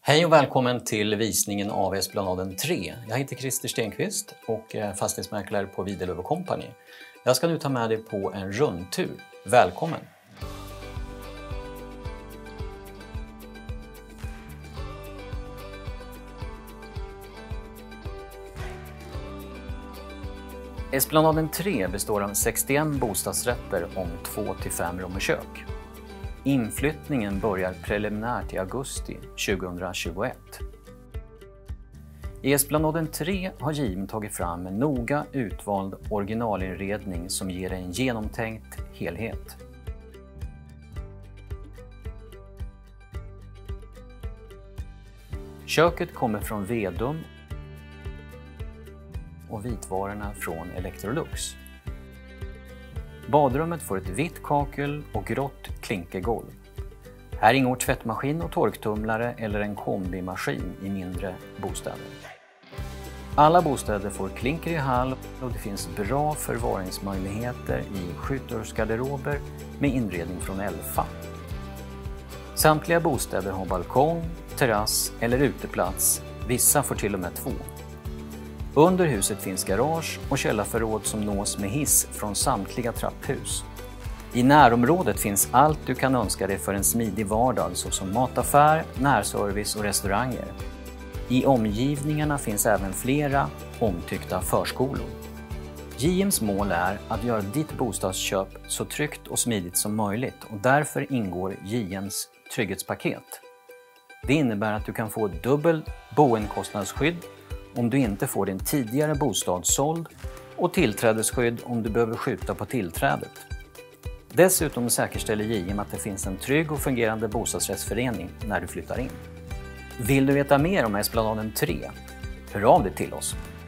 Hej och välkommen till visningen av Esplanaden 3. Jag heter Christer Stenqvist och är fastighetsmäklare på Widerlöf & Company. Jag ska nu ta med dig på en rundtur. Välkommen! Esplanaden 3 består av 61 bostadsrätter om 2-5 rum och kök. Inflyttningen börjar preliminärt i augusti 2021. I Esplanaden 3 har JM tagit fram en noga utvald originalinredning som ger en genomtänkt helhet. Köket kommer från Vedum och vitvarorna från Electrolux. Badrummet får ett vitt kakel och grått klinkergolv. Här ingår tvättmaskin och torktumlare eller en kombimaskin i mindre bostäder. Alla bostäder får klinker i hall och det finns bra förvaringsmöjligheter i skjutdörrsgarderober med inredning från Elfa. Samtliga bostäder har balkong, terrass eller uteplats, vissa får till och med 2. Under huset finns garage och källarförråd som nås med hiss från samtliga trapphus. I närområdet finns allt du kan önska dig för en smidig vardag såsom mataffär, närservice och restauranger. I omgivningarna finns även flera omtyckta förskolor. JMs mål är att göra ditt bostadsköp så tryggt och smidigt som möjligt och därför ingår JMs trygghetspaket. Det innebär att du kan få dubbel boendekostnadsskydd om du inte får din tidigare bostad såld och tillträdesskydd om du behöver skjuta på tillträdet. Dessutom säkerställer JM att det finns en trygg och fungerande bostadsrättsförening när du flyttar in. Vill du veta mer om Esplanaden 3? Hör av dig till oss!